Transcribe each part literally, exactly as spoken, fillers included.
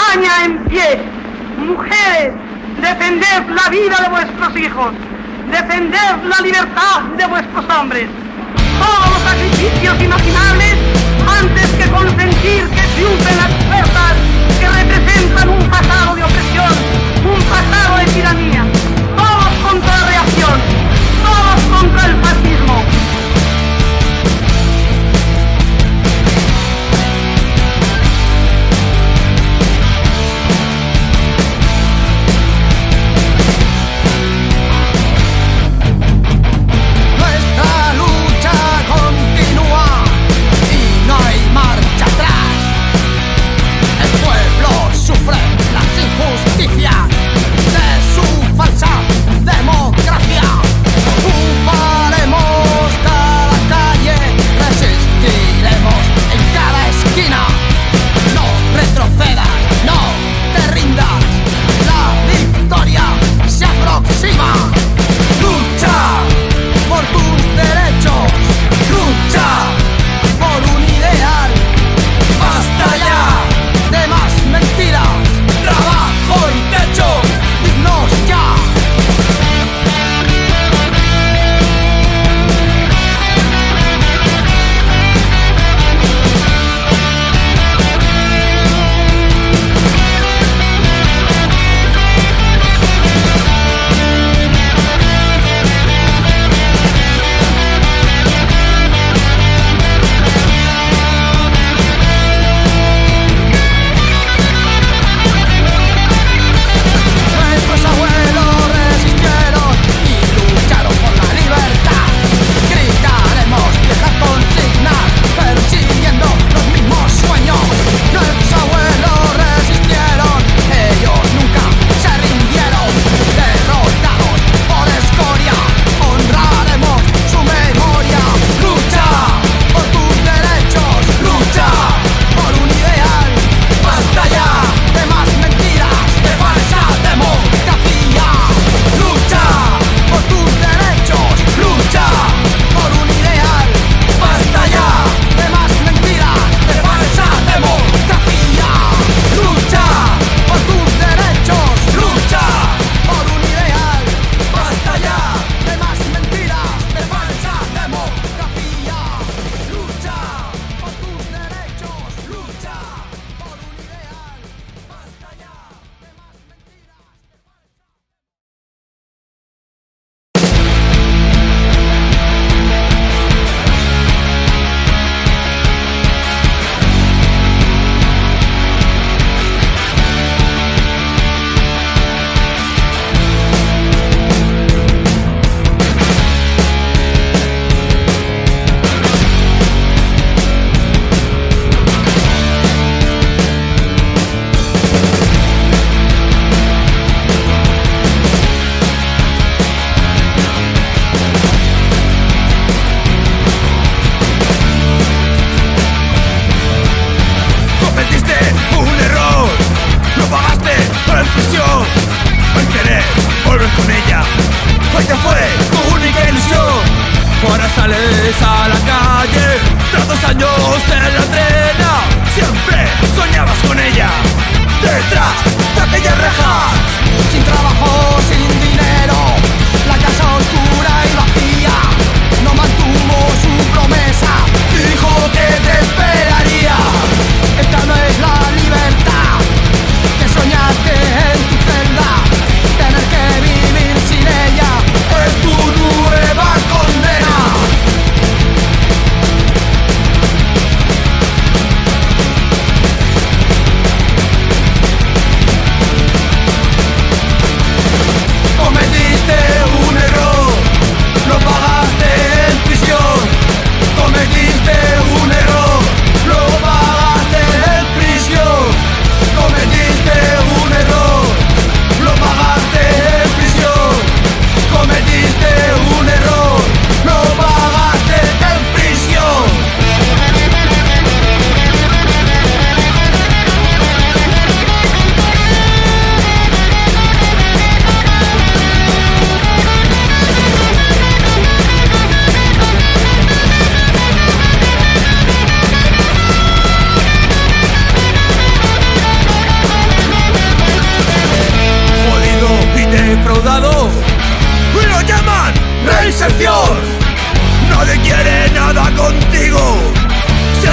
España en pie. Mujeres, defended la vida de vuestros hijos, defended la libertad de vuestros hombres. Todos los sacrificios imaginables antes que consentir que triunfen las fuerzas que representan un pasado de opresión, un pasado de tiranía. Todos contra la reacción, todos contra el fascismo.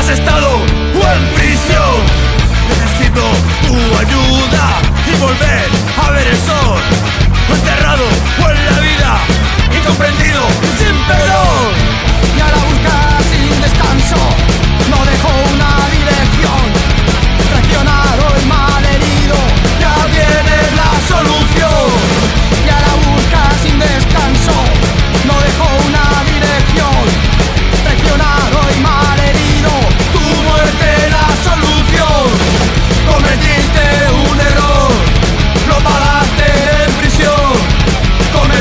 has estado o en prisión. Necesito tu ayuda y volver a ver el sol, o enterrado o en la vida, incomprendido y sin perdón. Y a la busca sin descanso, no dejó una dirección. Traicionado y malherido, ya tienes la solución. Y a la busca sin descanso, no dejó una dirección. Traicionado y malherido, tu muerte la solución. Cometiste un error, lo pagaste en prisión. Come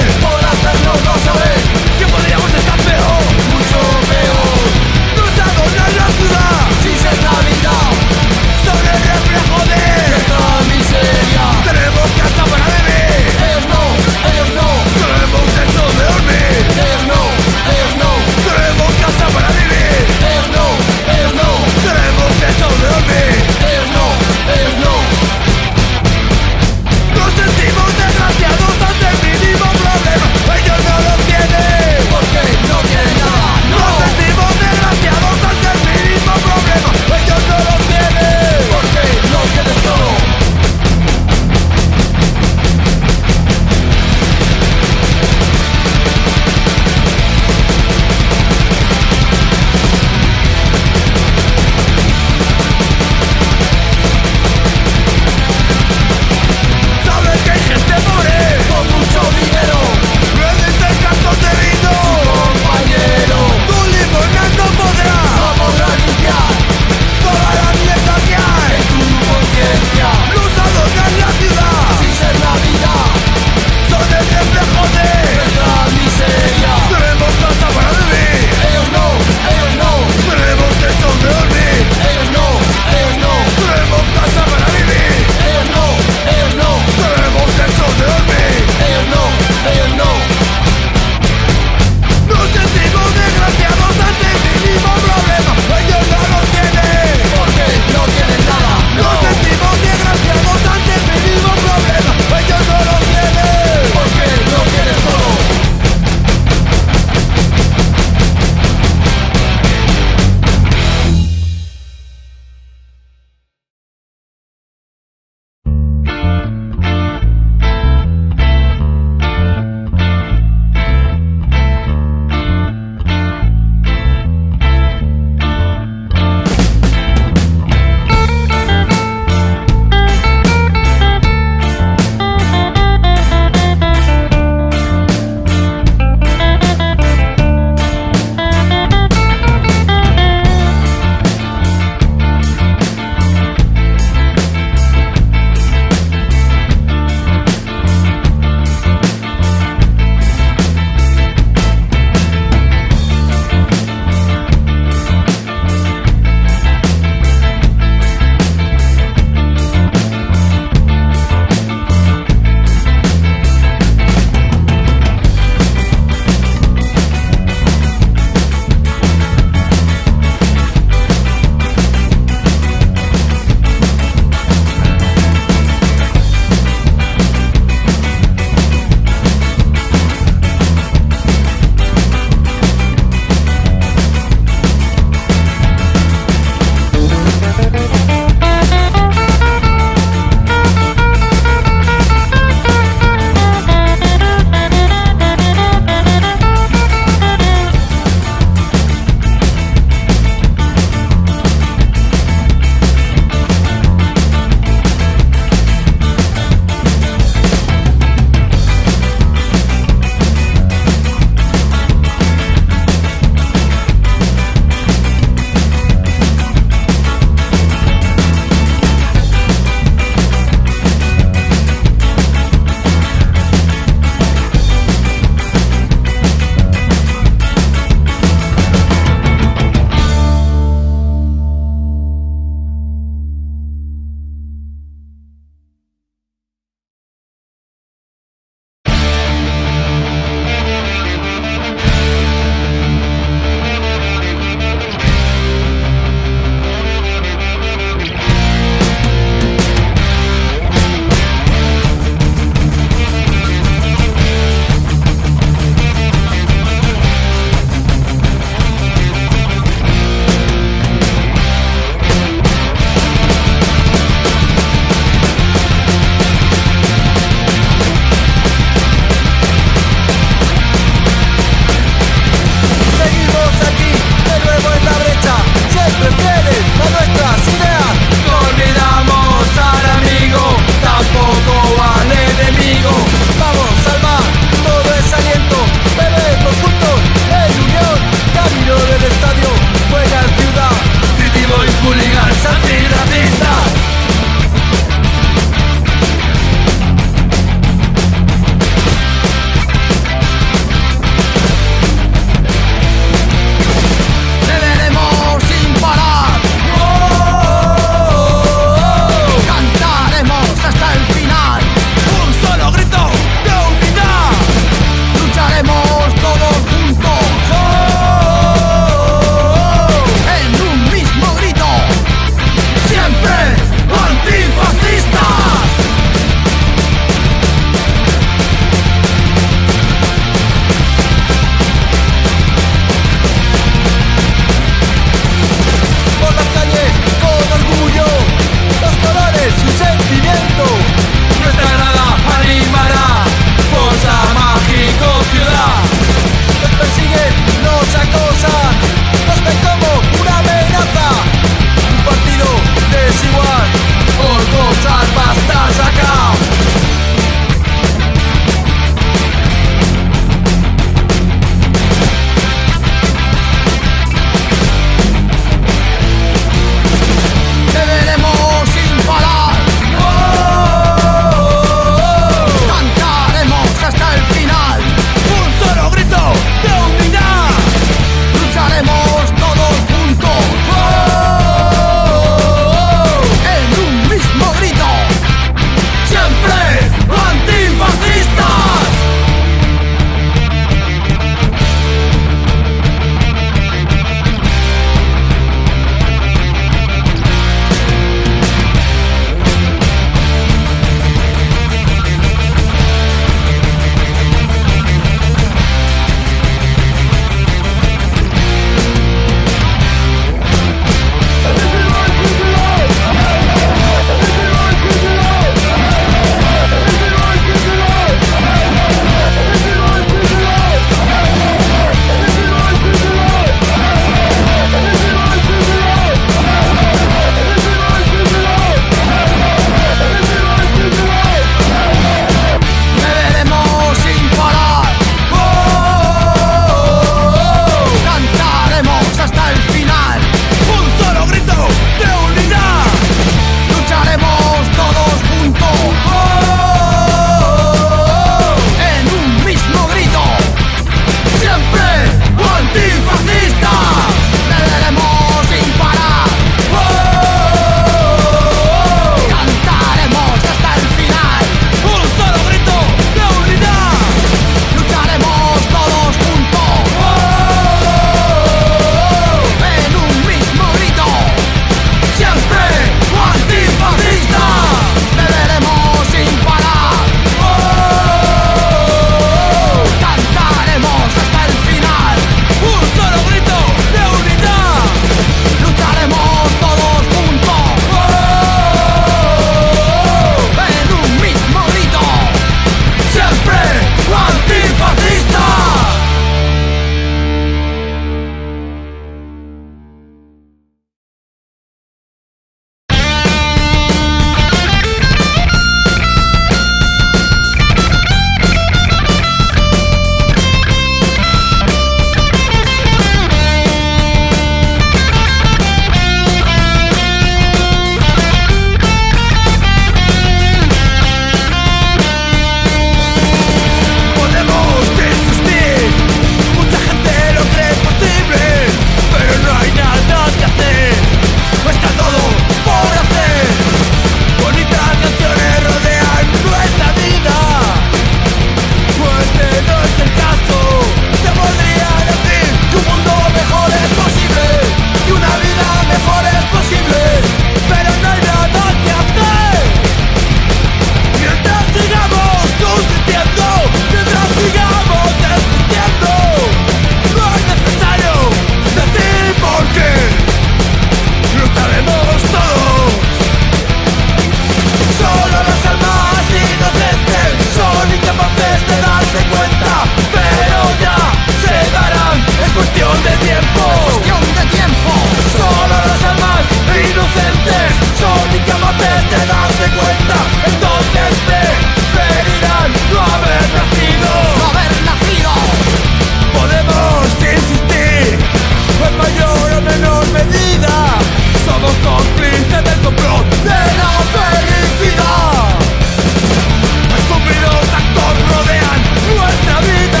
cómplice del complot de la felicidad. Estúpidos actos rodean nuestra vida.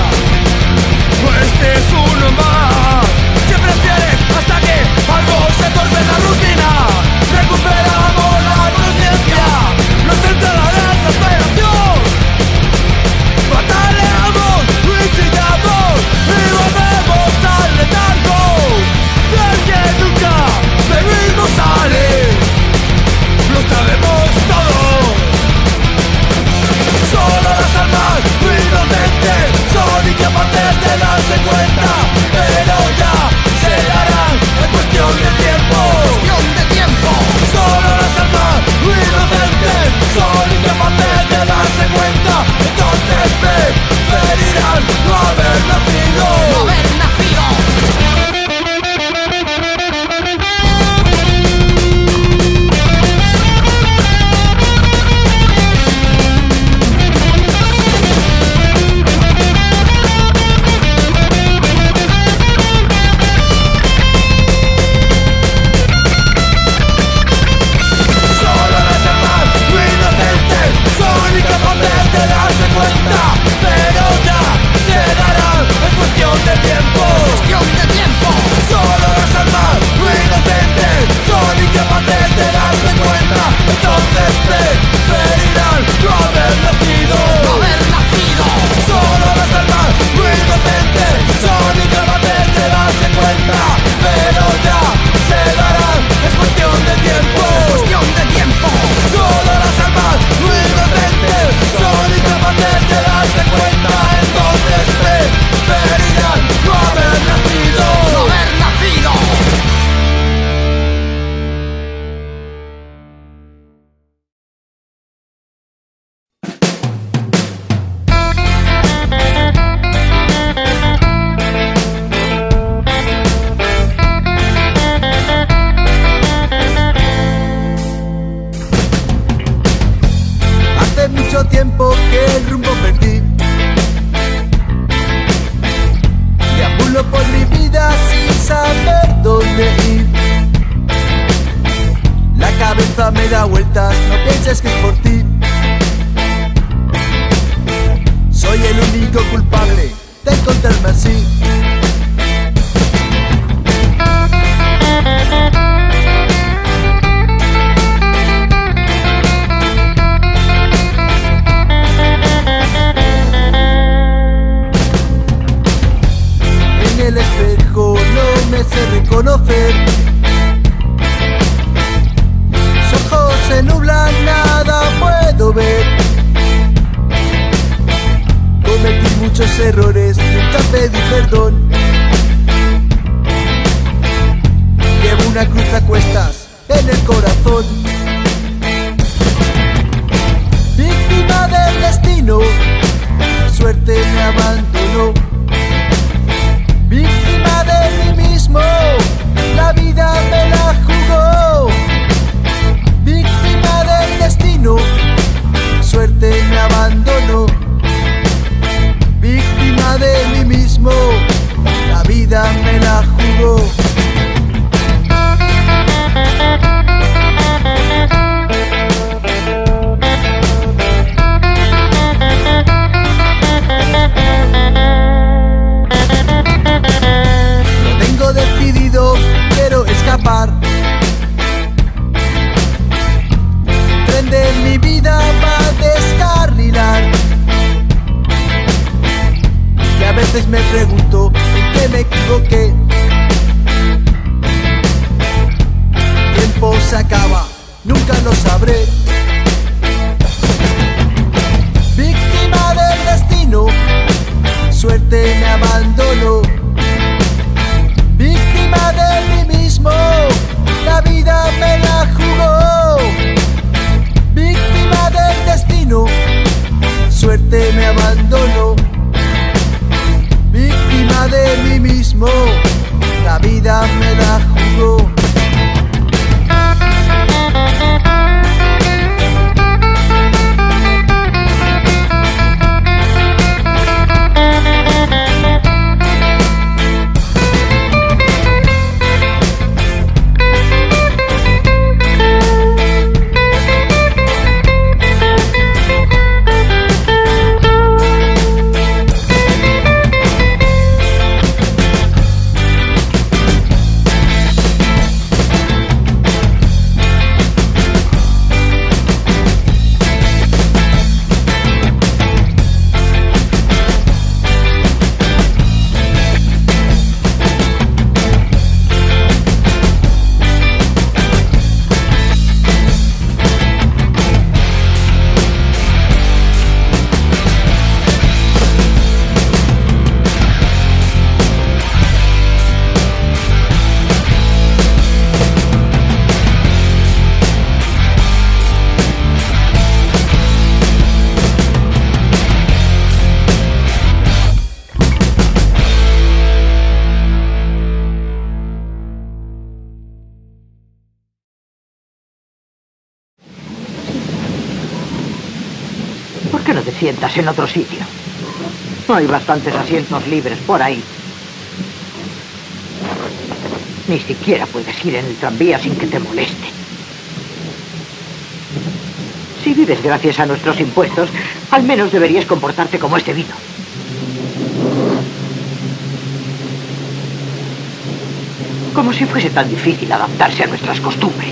Este es uno más. ¿Qué prefieres hasta que algo se torce en la rutina? Recuperamos la conciencia, nos entra la desesperación. Pataleamos y chillamos y volvemos al letargo del que nunca de mismo sale. Lo sabemos todo. Solo las almas inocentes son incapaces de darse cuenta, pero ya se darán en cuestión de tiempo. Cuestión de tiempo. Solo las almas inocentes son incapaces de darse cuenta, entonces preferirán no haber nacido. No haber nacido. Pero ya se darán en cuestión de tiempo. Cuestión de tiempo. Solo las almas inocentes son incapaces de darse cuenta, entonces preferirán no haber nacido. No haber nacido. Solo las almas inocentes son incapaces de darse cuenta, pero ya se darán en cuestión de tiempo. Cuestión de tiempo. Solo las almas inocentes son incapaces de darse cuenta, entonces preferirán no haber nacido. No haber nacido. Hace mucho tiempo que el rumbo perdí. Deambulo por mi vida sin saber dónde ir. La cabeza me da vueltas, no pienses que es por ti. Soy el único culpable de encontrarme así. En el espejo no me sé reconocer. Mis ojos se nublan, nada puedo ver. Cometí muchos errores, nunca pedí perdón. Llevo una cruz a cuestas en el corazón. Víctima del destino, la suerte me abandonó. Víctima de mí mismo, la vida me la jugó. Víctima del destino, la suerte me abandonó. Víctima de mí mismo, la vida me la jugó. Decidido, quiero escapar. El tren de mi vida va a descarrilar. Y a veces me pregunto en qué me equivoqué. El tiempo se acaba, nunca lo sabré. Víctima del destino, suerte me abandonó. Víctima de mí mismo, la vida me la jugó. Víctima del destino, suerte me abandonó. Víctima de mí mismo, la vida me la jugó. sientas en otro sitio. Hay bastantes asientos libres por ahí. Ni siquiera puedes ir en el tranvía sin que te moleste. Si vives gracias a nuestros impuestos, al menos deberías comportarte como este vino. Como si fuese tan difícil adaptarse a nuestras costumbres.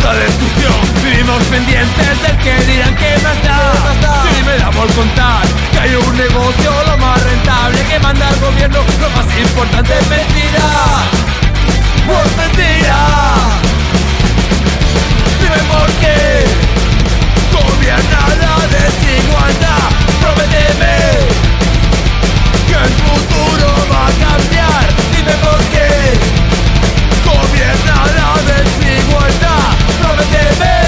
tanta destrucción. Vivimos pendientes del que dirán que más da. Si me da por contar que hay un negocio lo más rentable que manda el gobierno, lo más importante es mentira. Pues mentira. Dime por qué gobierna la desigualdad. Prométeme que el futuro va a cambiar. Dime por qué gobierna la desigualdad. Prométeme.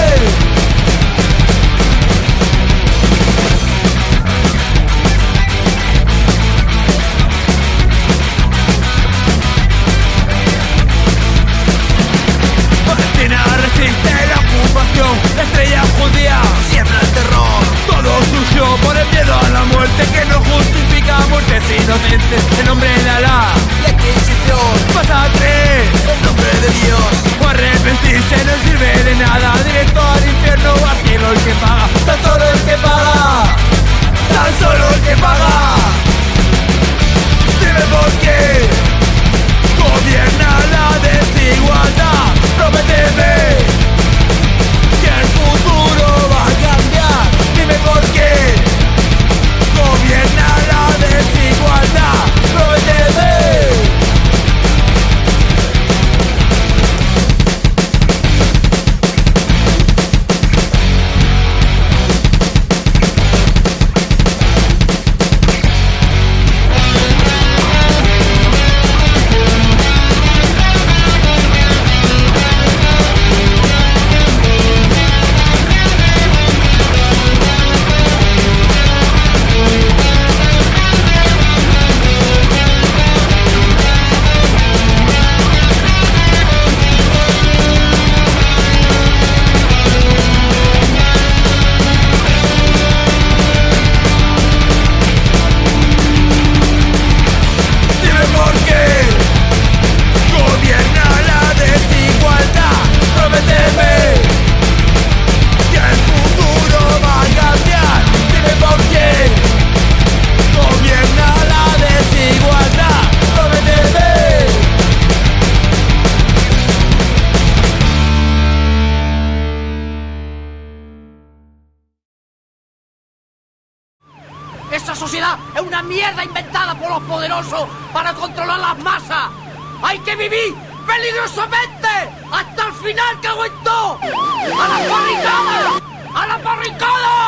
Palestina resiste la ocupación, la estrella judía siembra el terror. Todo surgió por el miedo a la muerte, que no justifica muertes inocentes en nombre de Alá. La Inquisición Pasa a creer en nombre de Dios. o arrepentirse no sirve de nada. Directo al infierno o al cielo el que paga. Tan solo el que paga. Tan solo el que paga. Dime por qué gobierna la desigualdad. Prométeme que el futuro va a cambiar. Dime por qué gobierna la desigualdad. Prométeme. Esta sociedad es una mierda inventada por los poderosos para controlar las masas. ¡Hay que vivir peligrosamente hasta el final, que aguantó! ¡A la barricada! ¡A la barricada!